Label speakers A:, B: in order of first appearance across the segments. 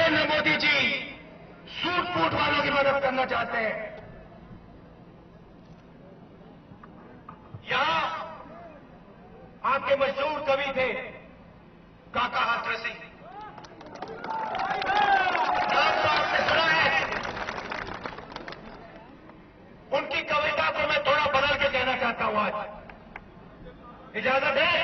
A: Narendra Modi ji suit boot वालों की मदद करना चाहते हैं। यहां आपके मशहूर कवि थे काका हाथरस। नाम तो आपने सुना है। उनकी कविता को मैं थोड़ा बदल के कहना चाहता हूं आज। इजाजत है?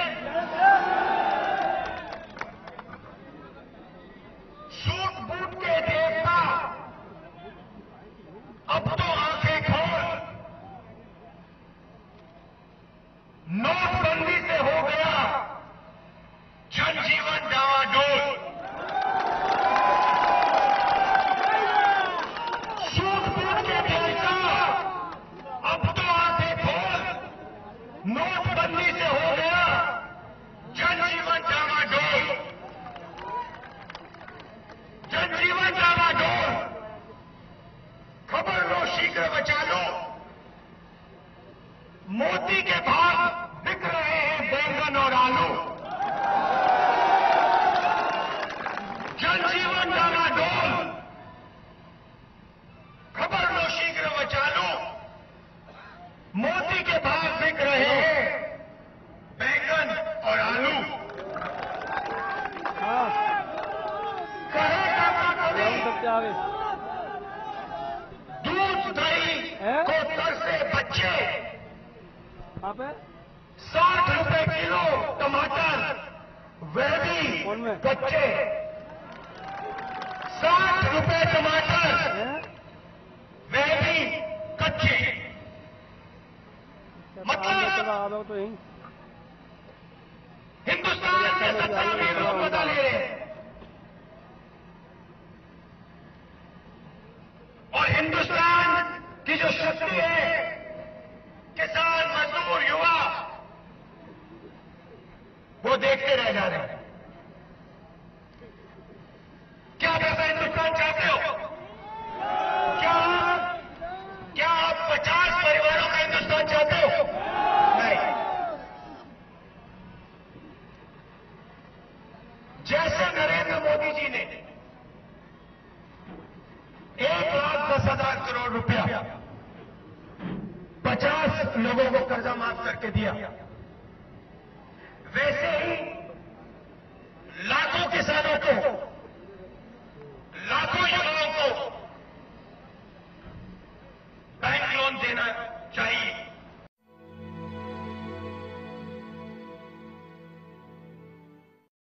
A: सूट बूट के देवता अब तो आंखें खोल, नोटबंदी से हो गया जनजीवन डावाडोल। सूट बूट के देवता अब तो आंखें खोल, नोटबंदी से हो गया जनजीवन डावाडोल। जनजीवन डावाडोल, खबर लो शीघ्र बचा लो, मोदी के भाव बिक रहे हैं बैंगन और आलू। जनजीवन डावाडोल, खबर लो शीघ्र बचा लो, मोदी के भाव बिक रहे हैं बैंगन और आलू। कहे काका कवि, दूध दही को तरसे बच्चे, 60 रुपए किलो टमाटर वह भी कच्चे। 60 रुपए टमाटर वह भी कच्चे। मतलब हिंदुस्तान में सत्तावी लोग बता ले रहे हैं और हिंदुस्तान की जो शक्ति है, किसान मजदूर युवा, वो देखते रह जा रहे हैं। क्या आप ऐसा हिंदुस्तान चाहते हो? क्या आप 50 परिवारों का हिंदुस्तान चाहते हो? नहीं। जैसे नरेंद्र मोदी जी ने 1,10,000 करोड़ रुपया 50 लोगों को कर्जा माफ करके दिया, वैसे